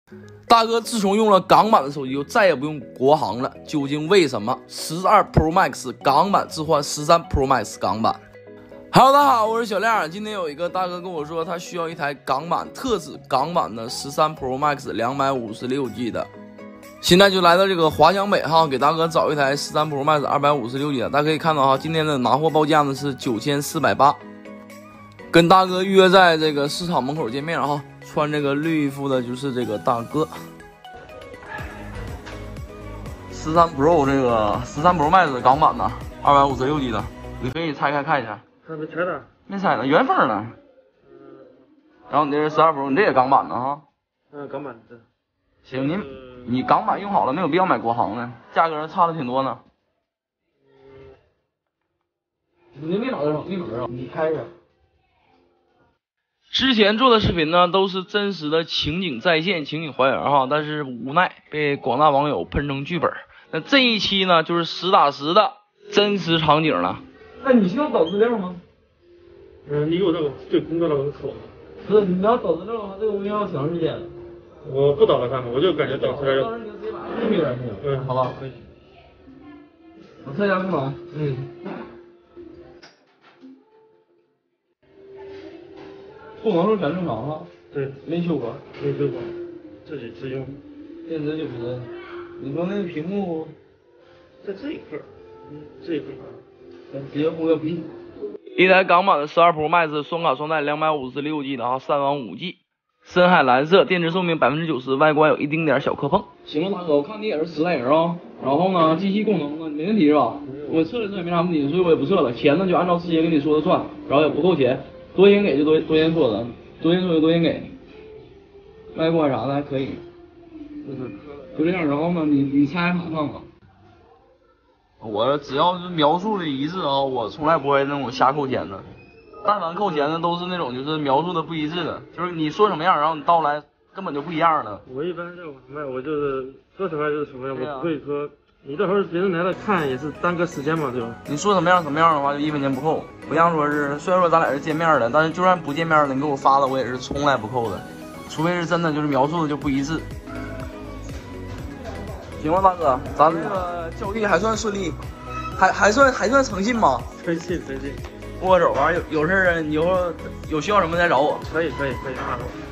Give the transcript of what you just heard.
大哥自从用了港版的手机，就再也不用国行了。究竟为什么？12 Pro Max 港版置换13 Pro Max 港版。Hello， 大家好，我是小亮。今天有一个大哥跟我说，他需要一台港版特指港版的13 Pro Max 256G 的。现在就来到这个华强北哈，给大哥找一台13 Pro Max 256G 的。大家可以看到哈，今天的拿货报价呢是9480，跟大哥约在这个市场门口见面哈。穿这个绿衣服的就是这个大哥。13 Pro 这个13 Pro Max 港版的256G 的，你可以拆开看一下。 没拆的， 没拆呢，原封的。然后你这是12 Pro， 你这也港版的哈。 港版的。 行，你港版用好了，没有必要买国行的，价格差的挺多呢。你密码多少？密码多少？你开着。之前做的视频呢，都是真实的情景再现、情景还原哈，但是无奈被广大网友喷成剧本。那这一期呢，就是实打实的真实场景了。那你需要导资料吗？ 你给我那个最空的那个口。 不是，你要导资料的话，这个东西要挺长时间。 我不导了看看，我就感觉导出来就。 当时你就直接把这个行。好吧，可以。我测一下功能。功能是全正常哈。 对， 没修过。 没修过，自己自用。 电池就不是。你说那个屏幕在这一块，这一块。 直接忽悠屁。一台港版的12 Pro Max 双卡双待256G 的3网5G， 深海蓝色，电池寿命90%，外观有一丁点小磕碰。行了，大哥，我看你也是实在人啊。然后呢，机器功能呢没问题是吧？我测了测也没啥问题，所以我也不测了。钱呢就按照之前跟你说的算，然后也不扣钱，多钱给就多钱说的，多钱说就多钱给。外观啥的还可以，就这样。然后呢，你拆卡看看。我只要是描述的一致啊，我从来不会那种瞎扣钱的。但凡扣钱的都是那种就是描述的不一致的，就是你说什么样，然后你到来根本就不一样的。 我一般在网上卖，我就是说什么样就是什么样，我不会说你到时候别人来了看也是耽搁时间嘛，对吧？你说什么样的话就1分钱不扣，不像说是虽然说咱俩是见面的，但是就算不见面了，你给我发了我也是从来不扣的，除非是真的就是描述的就不一致。行吧，大哥，咱这个交易还算顺利，还算诚信吗？ 诚信。 握手啊，有事儿啊，你以后有需要什么再找我。 可以。